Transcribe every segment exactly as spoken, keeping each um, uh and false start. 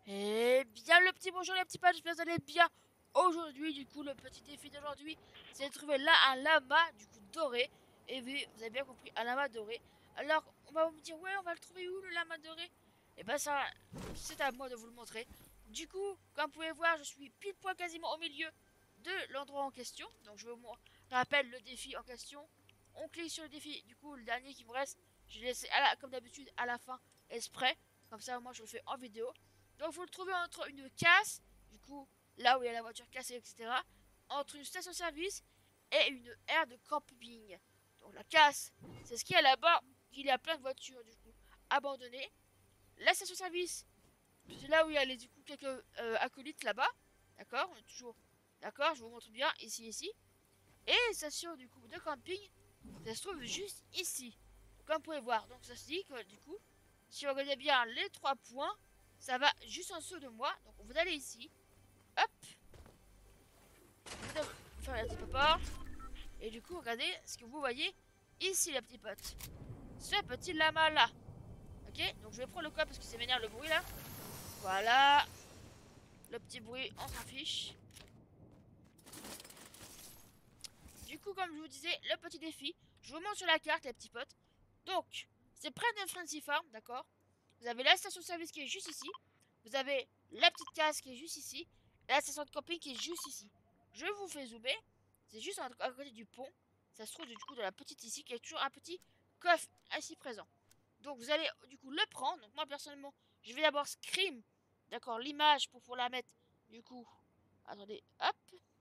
Eh bien, le petit bonjour, les petits pages, j'espère que vous allez bien. Aujourd'hui, du coup, le petit défi d'aujourd'hui, c'est de trouver là un lama, du coup, doré. Et oui, vous avez bien compris, un lama doré. Alors, on va vous dire, ouais, on va le trouver où, le lama doré? Et ben, ça, c'est à moi de vous le montrer. Du coup, comme vous pouvez voir, je suis pile poil quasiment au milieu de l'endroit en question. Donc, je vous rappelle le défi en question. On clique sur le défi, du coup, le dernier qui me reste, je l'ai laissé, à la, comme d'habitude, à la fin, exprès. Comme ça, moi, je le fais en vidéo. Donc vous le trouvez entre une casse, du coup là où il y a la voiture cassée, et cetera. Entre une station-service et une aire de camping. Donc la casse, c'est ce qu'il y a là-bas. Il y a plein de voitures du coup abandonnées. La station-service, c'est là où il y a les, du coup quelques euh, acolytes là-bas. D'accord, on est toujours d'accord. Je vous montre bien ici, ici. Et la station du coup de camping, ça se trouve juste ici. Comme vous pouvez voir, donc ça se dit que du coup, si vous regardez bien les trois points, ça va juste en dessous de moi. Donc vous allez ici, hop, vous allez faire la petite porte. Et du coup, regardez ce que vous voyez ici, les petits potes. Ce petit lama là. Ok, donc je vais prendre le code parce que c'est m'énerve le bruit là. Voilà, le petit bruit, on s'en fiche. Du coup, comme je vous disais, le petit défi, je vous montre sur la carte, les petits potes. Donc, c'est près de Frenzy Farm, d'accord. Vous avez la station-service qui est juste ici. Vous avez la petite case qui est juste ici. Et la station de camping qui est juste ici. Je vous fais zoomer. C'est juste à côté du pont. Ça se trouve du coup dans la petite ici qui est toujours un petit coffre ici présent. Donc vous allez du coup le prendre. Donc moi personnellement, je vais d'abord scream. D'accord, l'image pour pouvoir la mettre. Du coup, attendez, hop.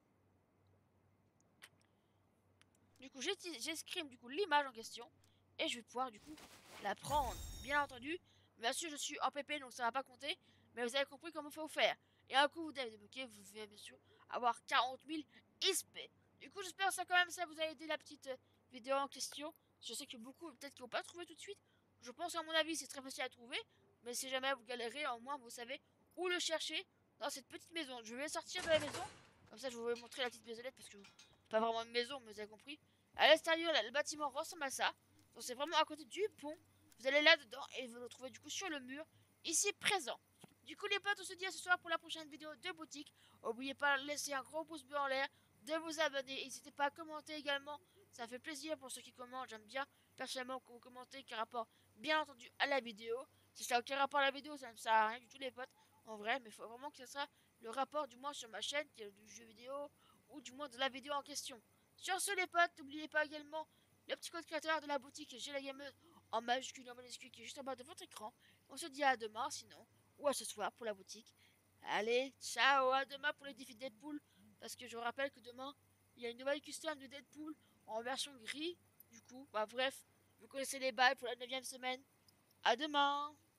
Du coup, j'escrime du coup l'image en question et je vais pouvoir du coup la prendre. Bien entendu, bien sûr, je suis en P P donc ça va pas compter, mais vous avez compris comment il faut faire. Et un coup, vous avez débloqué, vous pouvez bien sûr avoir quarante mille X P. Du coup, j'espère que ça quand même ça vous a aidé la petite euh, vidéo en question. Je sais que beaucoup peut-être qu'ils vont pas trouver tout de suite. Je pense à mon avis c'est très facile à trouver, mais si jamais vous galérez, au moins vous savez où le chercher dans cette petite maison. Je vais sortir de la maison, comme ça je vais vous montrer la petite maisonnette parce que pas vraiment une maison, mais vous avez compris. À l'extérieur, le bâtiment ressemble à ça. Donc c'est vraiment à côté du pont. Vous allez là-dedans et vous le trouvez du coup sur le mur, ici présent. Du coup les potes, on se dit à ce soir pour la prochaine vidéo de boutique. N'oubliez pas de laisser un gros pouce bleu en l'air, de vous abonner. N'hésitez pas à commenter également. Ça fait plaisir pour ceux qui commentent. J'aime bien personnellement que vous commentez qui rapporte bien entendu à la vidéo. Si ça n'a aucun rapport à la vidéo, ça ne sert à rien du tout les potes. En vrai, mais il faut vraiment que ce soit le rapport du moins sur ma chaîne, qui est du jeu vidéo, ou du moins de la vidéo en question. Sur ce les potes, n'oubliez pas également le petit code créateur de la boutique J'ai la gameuse en majuscule et en minuscule qui est juste en bas de votre écran. On se dit à demain sinon, ou à ce soir pour la boutique. Allez, ciao, à demain pour les défis Deadpool. Parce que je vous rappelle que demain, il y a une nouvelle custom de Deadpool en version gris. Du coup, bah bref, vous connaissez les bails pour la neuvième semaine. À demain.